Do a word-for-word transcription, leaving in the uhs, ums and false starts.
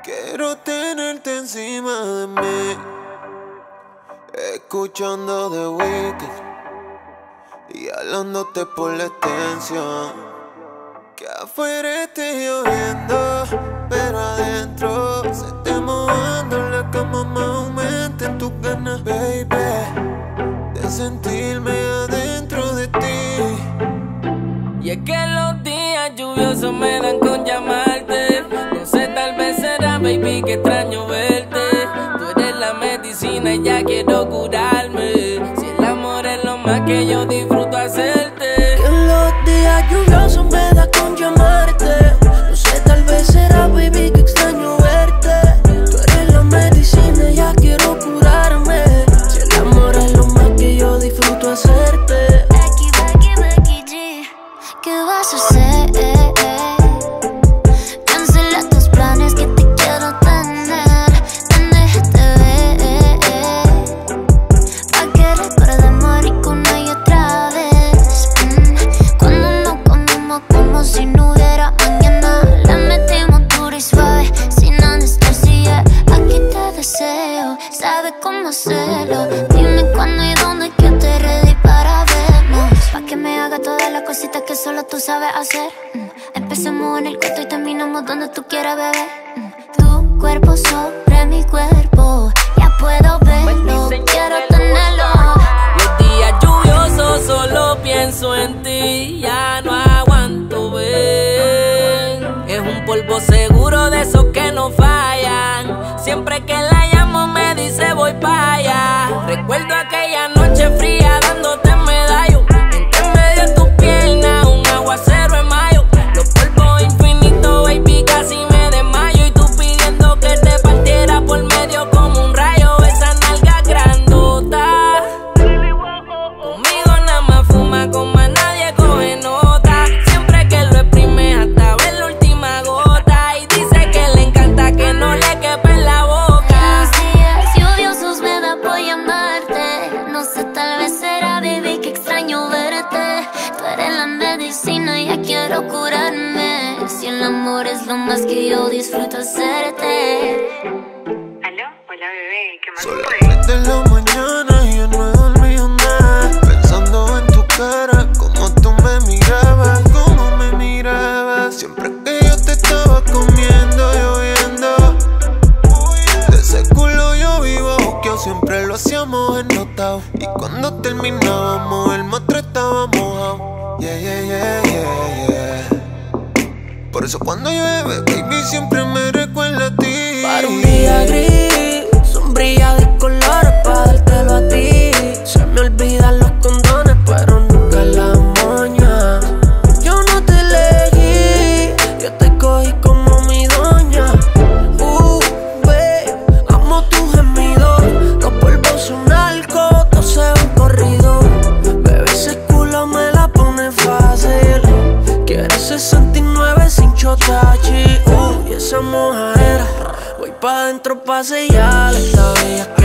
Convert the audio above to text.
Quiero tenerte encima de mí, escuchando The Weeknd y hablándote por la extensión. Que afuera esté lloviendo, pero adentro se esté mojando. La cama más aumenten tus ganas, baby, de sentirme adentro de ti. Y es que los días lluviosos me dan con llamarte. No sé, tal vez será, baby, que extraño verte. Tú eres la medicina y ya quiero curarme. Si el amor es lo más que yo disfruto hacerte. Que los días lluviosos me dan con llamarte. No sé, tal vez será, baby, que extraño verte. Tú eres la medicina y ya quiero curarme. Si el amor es lo más que yo disfruto hacerte. Becky, Becky, Becky G, ¿qué vas a hacer? Cancela tus planes que te quiero tener. Ven, déjate ver, pa' que recordemos rico una y otra vez. mm. Cuando nos comimos como si no hubiera mañana. La metimos duro y suave, sin anestesia. Aquí te deseo, sabes cómo hacerlo. Dime cuándo y dónde que te ready para vernos. Pa' que me haga todas las cositas que solo tú sabes hacer. mm. Empecemos en el cuarto y terminamos donde tú quieras, bebé. mm. Tu cuerpo sobre mi cuerpo, ya puedo verlo, quiero tenerlo. Los días lluviosos solo pienso en ti. Ya no aguanto ver. Es un polvo seguro de esos que no fallan. Siempre que la llamo me dice voy pa' allá. Recuerdo aquella noche fría dándote medallo. Entre medio de tus piernas un aguacero en mayo. Los polvos infinitos, baby, casi me desmayo. Y tú pidiendo que te partiera por medio como un rayo. Esa nalga grandota. Conmigo nada más fuma, con más nadie coge nota. Siempre que lo exprime hasta ver la última gota. Y dice que le encanta que no le quepa en la boca. Los días lluviosos me da por llamarte. No sé, tal vez será, baby, que extraño verte. Tú eres la medicina y ya quiero curarme. Si el amor es lo más que yo disfruto hacerte. ¿Aló? Hola, bebé, ¿qué más Son las fue? tres de la mañana y yo no he dormido nada, pensando en tu cara, cómo tú me mirabas, cómo me mirabas. Siempre que yo te estaba comiendo, lloviendo. De ese culo yo vivo buqueado, siempre lo hacíamos ennotado. Y cuando terminábamos el matre estaba mojado. Yeah, yeah, yeah, yeah, yeah. Por eso cuando llueve, baby, siempre me recuerda a ti. Para un día gris, sombrilla de colores pa' dártelo a ti. Se me olvidan los condones, pero nunca la moña. Yo no te elegí, yo te cogí como mi doña. Uh, babe, amo tu gemido. Los polvos son algo, todo se ve corrido. Bebé, ese culo me la pone fácil. Quieres sesenta y nueve sin chotachi. Uh, y esa mojadera, voy pa' dentro pa' sellar esta bella.